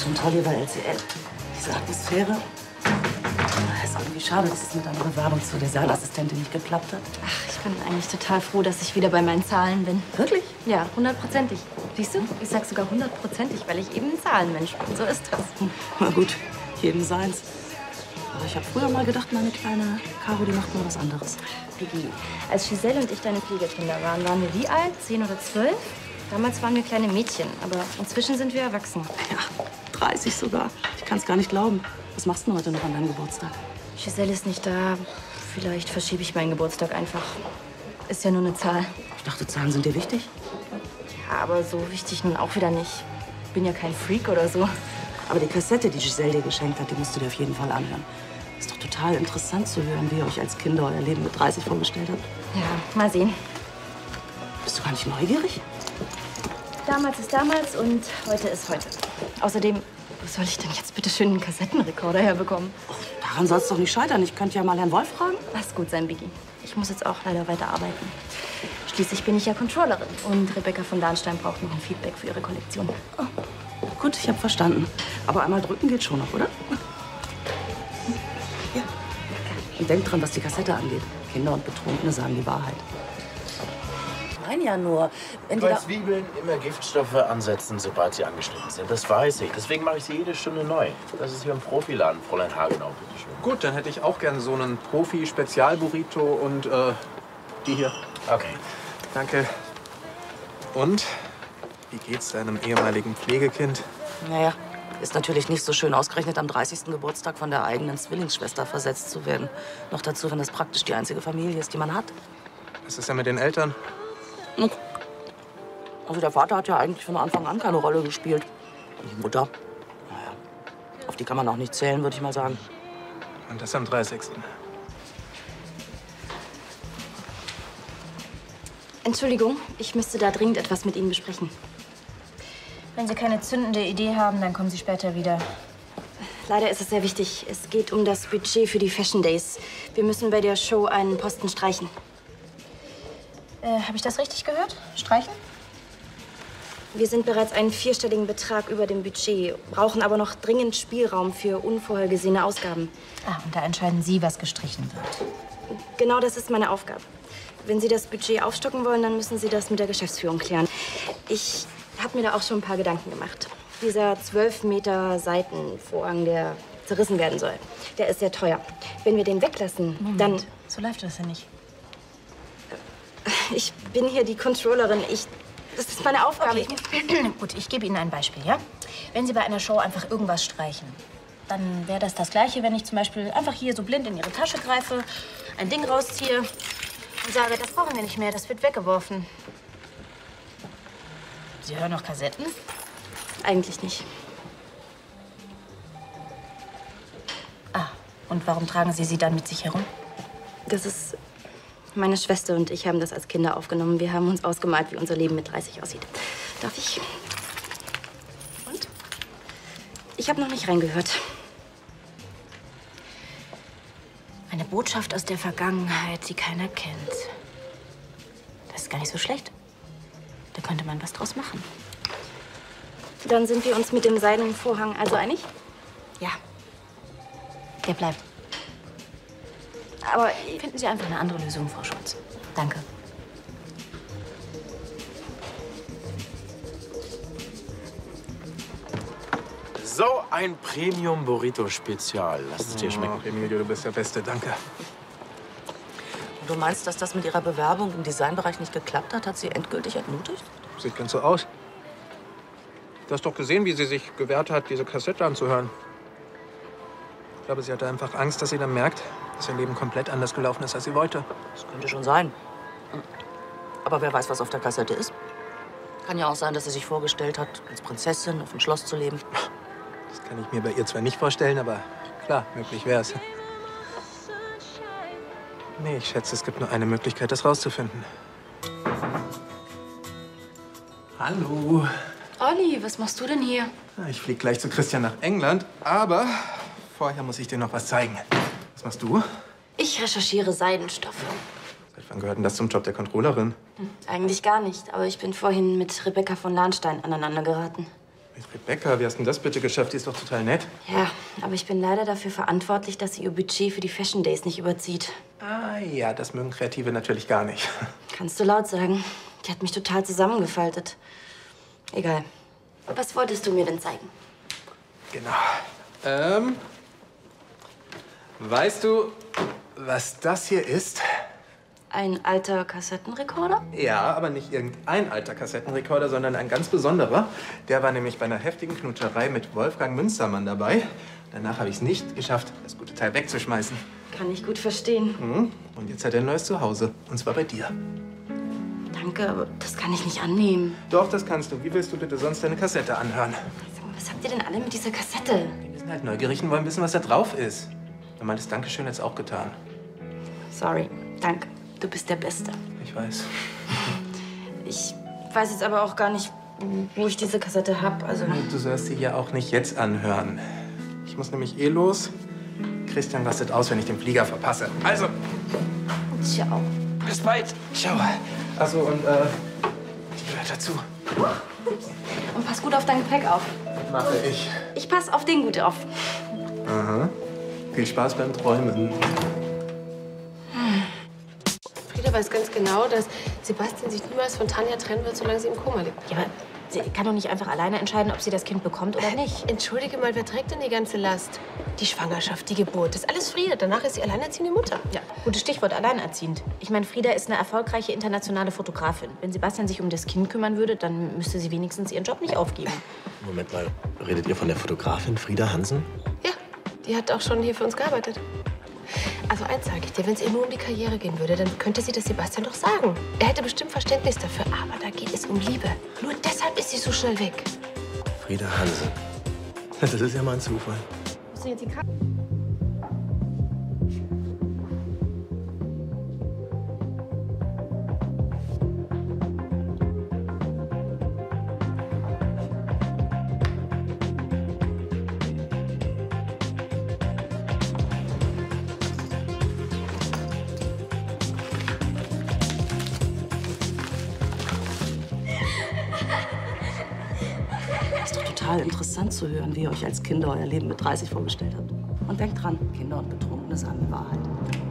schon toll hier bei LCL. Diese Atmosphäre. Es ist irgendwie schade, dass es mit deiner Bewerbung zur Designassistentin nicht geklappt hat. Ach, ich bin eigentlich total froh, dass ich wieder bei meinen Zahlen bin. Wirklich? Ja, 100%ig. Siehst du? Ich sag sogar 100%ig, weil ich eben ein Zahlenmensch bin. So ist das. Na gut, jedem seins. Aber ich habe früher mal gedacht, meine kleine Caro, die macht mal was anderes. Vicky, als Giselle und ich deine Pflegekinder waren wir wie alt? 10 oder 12? Damals waren wir kleine Mädchen, aber inzwischen sind wir erwachsen. Ja, 30 sogar. Ich kann es gar nicht glauben. Was machst du denn heute noch an deinem Geburtstag? Giselle ist nicht da. Vielleicht verschiebe ich meinen Geburtstag einfach. Ist ja nur eine Zahl. Ich dachte, Zahlen sind dir wichtig. Ja, aber so wichtig nun auch wieder nicht. Ich bin ja kein Freak oder so. Aber die Kassette, die Giselle dir geschenkt hat, die musst du dir auf jeden Fall anhören. Ist doch total interessant zu hören, wie ihr euch als Kinder euer Leben mit 30 vorgestellt habt. Ja, mal sehen. Bist du gar nicht neugierig? Damals ist damals und heute ist heute. Außerdem, wo soll ich denn jetzt bitte schön einen Kassettenrekorder herbekommen? Oh, daran soll es doch nicht scheitern. Ich könnte ja mal Herrn Wolf fragen. Lass gut sein, Biggie. Ich muss jetzt auch leider weiterarbeiten. Schließlich bin ich ja Controllerin. Und Rebecca von Lahnstein braucht noch ein Feedback für ihre Kollektion. Oh, gut, ich habe verstanden. Aber einmal drücken geht schon noch, oder? Ja. Und denk dran, was die Kassette angeht. Kinder und Betrunkene sagen die Wahrheit. Ich meine ja nur, wenn die Bei da... Zwiebeln immer Giftstoffe ansetzen, sobald sie angeschnitten sind. Das weiß ich. Deswegen mache ich sie jede Stunde neu. Das ist hier ein Profiladen, Fräulein Hagenau, bitteschön. Gut, dann hätte ich auch gerne so einen Profi-Spezial-Burrito und die hier. Okay. Danke. Und? Wie geht's deinem ehemaligen Pflegekind? Naja, ist natürlich nicht so schön, ausgerechnet am 30. Geburtstag von der eigenen Zwillingsschwester versetzt zu werden. Noch dazu, wenn das praktisch die einzige Familie ist, die man hat. Was ist denn mit den Eltern? Also der Vater hat ja eigentlich von Anfang an keine Rolle gespielt. Und die Mutter, naja, auf die kann man auch nicht zählen, würde ich mal sagen. Und das am 30. Entschuldigung, ich müsste da dringend etwas mit Ihnen besprechen. Wenn Sie keine zündende Idee haben, dann kommen Sie später wieder. Leider ist es sehr wichtig. Es geht um das Budget für die Fashion Days. Wir müssen bei der Show einen Posten streichen. Habe ich das richtig gehört? Streichen? Wir sind bereits einen 4-stelligen Betrag über dem Budget, brauchen aber noch dringend Spielraum für unvorhergesehene Ausgaben. Ah, und da entscheiden Sie, was gestrichen wird. Genau das ist meine Aufgabe. Wenn Sie das Budget aufstocken wollen, dann müssen Sie das mit der Geschäftsführung klären. Ich habe mir da auch schon ein paar Gedanken gemacht. Dieser 12 Meter Seitenvorhang, der zerrissen werden soll, der ist sehr teuer. Wenn wir den weglassen, dann... So läuft das ja nicht. Ich bin hier die Controllerin. Das ist meine Aufgabe. Okay. Gut, ich gebe Ihnen ein Beispiel, ja? Wenn Sie bei einer Show einfach irgendwas streichen, dann wäre das Gleiche, wenn ich zum Beispiel einfach hier so blind in Ihre Tasche greife, ein Ding rausziehe und sage, das brauchen wir nicht mehr, das wird weggeworfen. Sie hören noch Kassetten? Eigentlich nicht. Ah, und warum tragen Sie sie dann mit sich herum? Das ist... Meine Schwester und ich haben das als Kinder aufgenommen. Wir haben uns ausgemalt, wie unser Leben mit 30 aussieht. Darf ich? Und? Ich habe noch nicht reingehört. Eine Botschaft aus der Vergangenheit, die keiner kennt. Das ist gar nicht so schlecht. Da könnte man was draus machen. Dann sind wir uns mit dem seidenen Vorhang also einig? Ja. Der bleibt. Aber finden Sie einfach eine andere Lösung, Frau Schulz. Danke. So ein Premium-Burrito-Spezial. Lass es dir schmecken. Ach, Emilio, du bist der Beste. Danke. Du meinst, dass das mit ihrer Bewerbung im Designbereich nicht geklappt hat? Hat sie endgültig entmutigt? Sieht ganz so aus. Du hast doch gesehen, wie sie sich gewehrt hat, diese Kassette anzuhören. Ich glaube, sie hatte einfach Angst, dass sie dann merkt, dass ihr Leben komplett anders gelaufen ist, als sie wollte. Das könnte schon sein. Aber wer weiß, was auf der Kassette ist. Kann ja auch sein, dass sie sich vorgestellt hat, als Prinzessin auf dem Schloss zu leben. Das kann ich mir bei ihr zwar nicht vorstellen, aber klar, möglich wär's. Nee, ich schätze, es gibt nur eine Möglichkeit, das rauszufinden. Hallo. Olli, was machst du denn hier? Ich fliege gleich zu Christian nach England, aber vorher muss ich dir noch was zeigen. Was machst du? Ich recherchiere Seidenstoffe. Seit wann gehört denn das zum Job der Controllerin? Eigentlich gar nicht, aber ich bin vorhin mit Rebecca von Lahnstein aneinander geraten. Rebecca, wie hast du denn das bitte geschafft? Die ist doch total nett. Ja, aber ich bin leider dafür verantwortlich, dass sie ihr Budget für die Fashion Days nicht überzieht. Ah ja, das mögen Kreative natürlich gar nicht. Kannst du laut sagen. Die hat mich total zusammengefaltet. Egal. Was wolltest du mir denn zeigen? Genau. Weißt du, was das hier ist? Ein alter Kassettenrekorder? Ja, aber nicht irgendein alter Kassettenrekorder, sondern ein ganz besonderer. Der war nämlich bei einer heftigen Knutscherei mit Wolfgang Münstermann dabei. Danach habe ich es nicht geschafft, das gute Teil wegzuschmeißen. Kann ich gut verstehen. Und jetzt hat er ein neues Zuhause. Und zwar bei dir. Danke, aber das kann ich nicht annehmen. Doch, das kannst du. Wie willst du bitte sonst deine Kassette anhören? Sag mal, was habt ihr denn alle mit dieser Kassette? Wir sind halt neugierig und wollen wissen, was da drauf ist. Normales Dankeschön hat's auch getan. Sorry, danke. Du bist der Beste. Ich weiß. Ich weiß jetzt aber auch gar nicht, wo ich diese Kassette habe. Also Du sollst sie ja auch nicht jetzt anhören. Ich muss nämlich eh los. Christian rastet aus, wenn ich den Flieger verpasse. Also, ciao. bis bald. Ciao. Also und die gehört dazu. Und pass gut auf dein Gepäck auf. Mache ich. Ich pass auf den gut auf. Aha. Viel Spaß beim Träumen. Frieda weiß ganz genau, dass Sebastian sich niemals von Tanja trennen wird, solange sie im Koma liegt. Ja, aber sie kann doch nicht einfach alleine entscheiden, ob sie das Kind bekommt oder nicht. Entschuldige mal, wer trägt denn die ganze Last? Die Schwangerschaft, die Geburt, das ist alles Frieda. Danach ist sie alleinerziehende Mutter. Ja, gutes Stichwort, alleinerziehend. Ich meine, Frieda ist eine erfolgreiche internationale Fotografin. Wenn Sebastian sich um das Kind kümmern würde, dann müsste sie wenigstens ihren Job nicht aufgeben. Moment mal, redet ihr von der Fotografin Frieda Hansen? Ja, die hat auch schon hier für uns gearbeitet. Also eins sage ich dir, wenn es ihr nur um die Karriere gehen würde, dann könnte sie das Sebastian doch sagen. Er hätte bestimmt Verständnis dafür, aber da geht es um Liebe. Nur deshalb ist sie so schnell weg. Frieda Hansen. Das ist ja mal ein Zufall. Musst du jetzt die Karte? Ist doch total interessant zu hören, wie ihr euch als Kinder euer Leben mit 30 vorgestellt habt. Und denkt dran, Kinder und Betrunkene sagen die Wahrheit.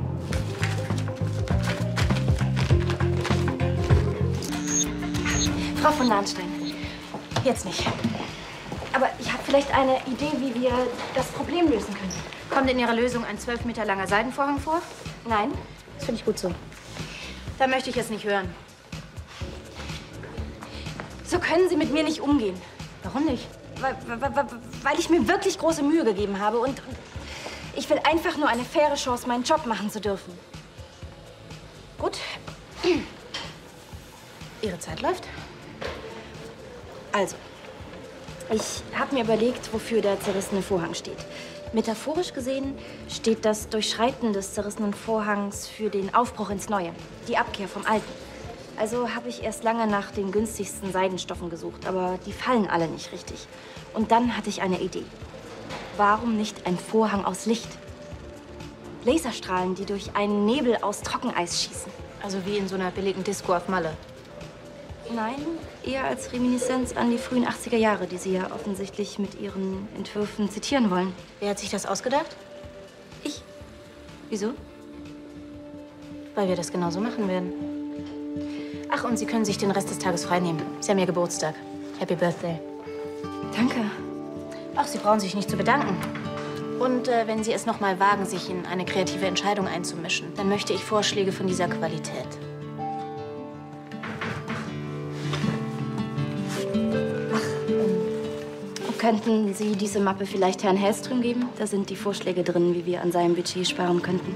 Frau von Lahnstein, jetzt nicht. Aber ich habe vielleicht eine Idee, wie wir das Problem lösen können. Kommt in Ihrer Lösung ein 12 Meter langer Seidenvorhang vor? Nein? Das finde ich gut so. Da möchte ich es nicht hören. So können Sie mit mir nicht umgehen. Warum nicht? Weil ich mir wirklich große Mühe gegeben habe und ich will einfach nur eine faire Chance, meinen Job machen zu dürfen. Gut. Ihre Zeit läuft. Also, ich habe mir überlegt, wofür der zerrissene Vorhang steht. Metaphorisch gesehen steht das Durchschreiten des zerrissenen Vorhangs für den Aufbruch ins Neue, die Abkehr vom Alten. Also habe ich erst lange nach den günstigsten Seidenstoffen gesucht, aber die fallen alle nicht richtig. Und dann hatte ich eine Idee. Warum nicht ein Vorhang aus Licht? Laserstrahlen, die durch einen Nebel aus Trockeneis schießen. Also wie in so einer billigen Disco auf Malle. Nein, eher als Reminiszenz an die frühen 80er Jahre, die Sie ja offensichtlich mit Ihren Entwürfen zitieren wollen. Wer hat sich das ausgedacht? Ich? Wieso? Weil wir das genauso machen werden. Ach, und Sie können sich den Rest des Tages freinehmen. Sie haben ja Geburtstag. Happy Birthday. Danke. Ach, Sie brauchen sich nicht zu bedanken. Und wenn Sie es noch mal wagen, sich in eine kreative Entscheidung einzumischen, dann möchte ich Vorschläge von dieser Qualität. Könnten Sie diese Mappe vielleicht Herrn Hellström geben? Da sind die Vorschläge drin, wie wir an seinem Budget sparen könnten.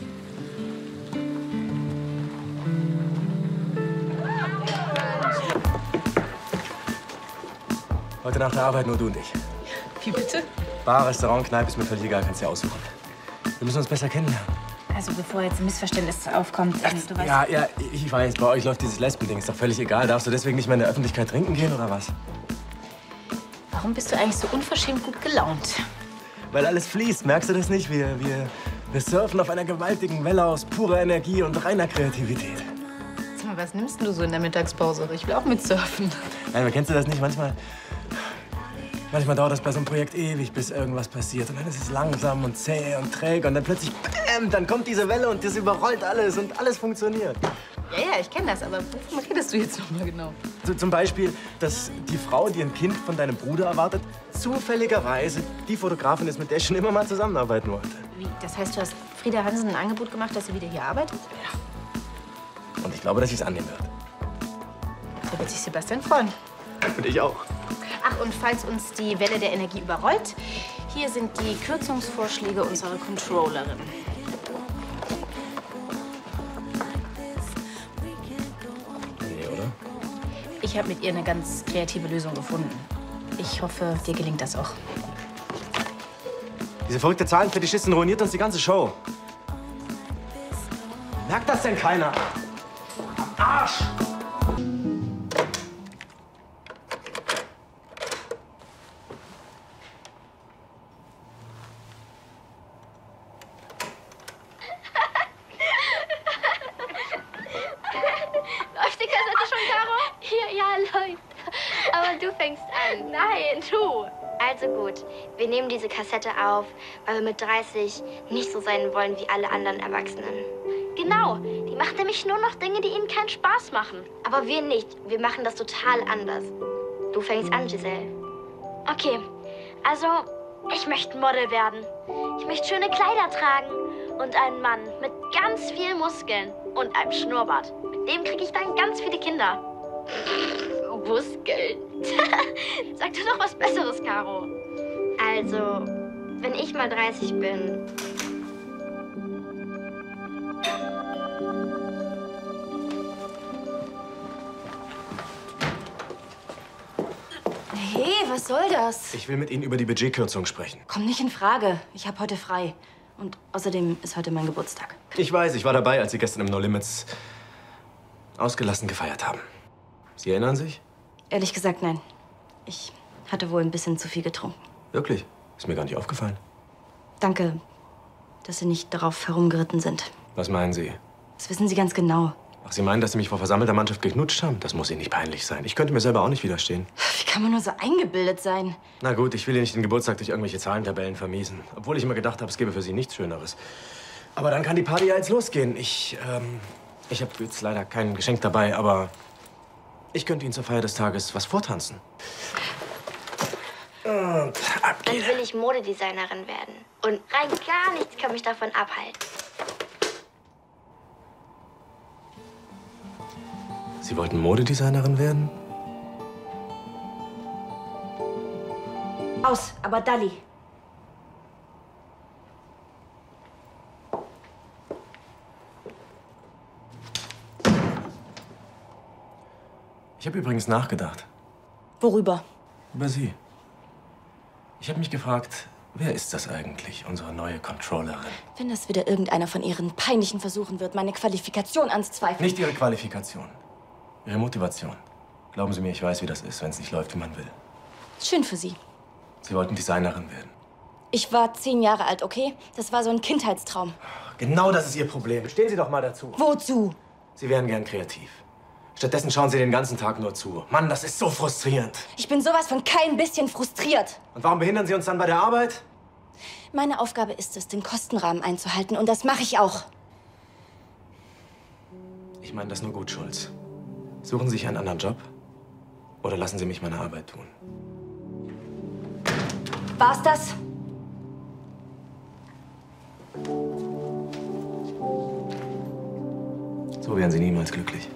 Heute nach der Arbeit nur du und ich. Wie bitte? Bar, Restaurant, Kneipe ist mir völlig egal, kannst du dir aussuchen. Wir müssen uns besser kennenlernen. Also bevor jetzt ein Missverständnis aufkommt, du weißt... Ja, ich weiß, bei euch läuft dieses Lesben-Ding, ist doch völlig egal. Darfst du deswegen nicht mehr in der Öffentlichkeit trinken gehen, oder was? Warum bist du eigentlich so unverschämt gut gelaunt? Weil alles fließt, merkst du das nicht? Wir surfen auf einer gewaltigen Welle aus purer Energie und reiner Kreativität. Sag mal, was nimmst du so in der Mittagspause? Ich will auch mitsurfen. Nein, aber kennst du das nicht? Manchmal Manchmal dauert das bei so einem Projekt ewig, bis irgendwas passiert. Und dann ist es langsam und zäh und träge. Und dann plötzlich, bäm, dann kommt diese Welle und das überrollt alles und alles funktioniert. Ja, ich kenne das, aber wovon redest du jetzt noch mal genau? So, zum Beispiel, dass die Frau, die ein Kind von deinem Bruder erwartet, zufälligerweise die Fotografin ist, mit der ich schon immer mal zusammenarbeiten wollte. Wie? Das heißt, du hast Frieda Hansen ein Angebot gemacht, dass sie wieder hier arbeitet? Ja. Und ich glaube, dass sie es annehmen wird. Da wird sich Sebastian freuen. Und ich auch. Ach, und falls uns die Welle der Energie überrollt, hier sind die Kürzungsvorschläge unserer Controllerin. Nee, oder? Ich habe mit ihr eine ganz kreative Lösung gefunden. Ich hoffe, dir gelingt das auch. Diese verrückte Zahlenfetischistin ruiniert uns die ganze Show. Merkt das denn keiner? Am Arsch! Läuft die Kassette schon, Caro? Ja, läuft. Aber du fängst an. Nein, du. Also gut, wir nehmen diese Kassette auf, weil wir mit 30 nicht so sein wollen wie alle anderen Erwachsenen. Genau, die machen nämlich nur noch Dinge, die ihnen keinen Spaß machen. Aber wir nicht, wir machen das total anders. Du fängst an, Giselle. Okay, also ich möchte Model werden. Ich möchte schöne Kleider tragen und einen Mann mit ganz viel Muskeln und einem Schnurrbart. Mit dem kriege ich dann ganz viele Kinder. Muskeln. Sag doch noch was Besseres, Caro. Also, wenn ich mal 30 bin... Hey, was soll das? Ich will mit Ihnen über die Budgetkürzung sprechen. Komm nicht in Frage. Ich habe heute frei. Und außerdem ist heute mein Geburtstag. Ich weiß, ich war dabei, als Sie gestern im No Limits ausgelassen gefeiert haben. Sie erinnern sich? Ehrlich gesagt, nein. Ich hatte wohl ein bisschen zu viel getrunken. Wirklich? Ist mir gar nicht aufgefallen. Danke, dass Sie nicht darauf herumgeritten sind. Was meinen Sie? Das wissen Sie ganz genau. Ach, Sie meinen, dass Sie mich vor versammelter Mannschaft geknutscht haben? Das muss Ihnen nicht peinlich sein. Ich könnte mir selber auch nicht widerstehen. Wie kann man nur so eingebildet sein? Na gut, ich will Ihnen nicht den Geburtstag durch irgendwelche Zahlentabellen vermiesen. Obwohl ich immer gedacht habe, es gäbe für Sie nichts Schöneres. Aber dann kann die Party ja jetzt losgehen. Ich habe jetzt leider kein Geschenk dabei, aber ich könnte Ihnen zur Feier des Tages was vortanzen. Und ab Dann geht will ich Modedesignerin werden. Und rein gar nichts kann mich davon abhalten. Sie wollten Modedesignerin werden? Aus, aber Dalli. Ich habe übrigens nachgedacht. Worüber? Über Sie. Ich habe mich gefragt, wer ist das eigentlich, unsere neue Controllerin? Wenn das wieder irgendeiner von Ihren peinlichen Versuchen wird, meine Qualifikation anzuzweifeln. Nicht Ihre Qualifikation, Ihre Motivation. Glauben Sie mir, ich weiß, wie das ist, wenn es nicht läuft, wie man will. Schön für Sie. Sie wollten Designerin werden. Ich war 10 Jahre alt, okay? Das war so ein Kindheitstraum. Genau das ist Ihr Problem. Stehen Sie doch mal dazu. Wozu? Sie wären gern kreativ. Stattdessen schauen Sie den ganzen Tag nur zu. Mann, das ist so frustrierend. Ich bin sowas von kein bisschen frustriert. Und warum behindern Sie uns dann bei der Arbeit? Meine Aufgabe ist es, den Kostenrahmen einzuhalten. Und das mache ich auch. Ich meine das nur gut, Schulz. Suchen Sie sich einen anderen Job oder lassen Sie mich meine Arbeit tun. War's das? So wären Sie niemals glücklich.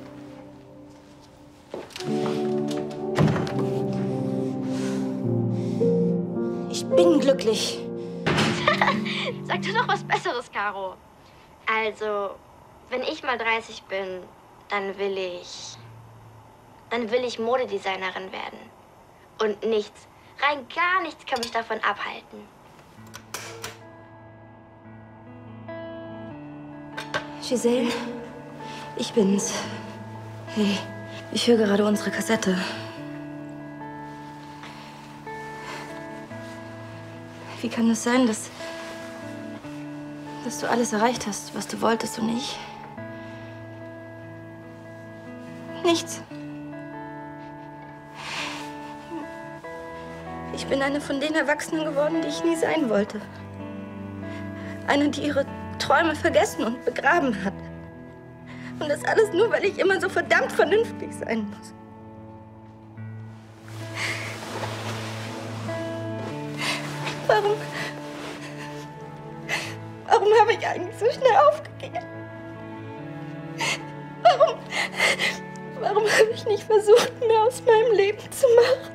Ich bin glücklich. Sag doch noch was Besseres, Caro. Also, wenn ich mal 30 bin, dann will ich Modedesignerin werden. Und nichts, rein gar nichts kann mich davon abhalten. Giselle, ich bin's. Hey, ich höre gerade unsere Kassette. Wie kann es sein, dass du alles erreicht hast, was du wolltest und ich? Nichts. Ich bin eine von den Erwachsenen geworden, die ich nie sein wollte. Eine, die ihre Träume vergessen und begraben hat. Und das alles nur, weil ich immer so verdammt vernünftig sein muss. Warum habe ich eigentlich so schnell aufgegeben? Warum habe ich nicht versucht, mehr aus meinem Leben zu machen?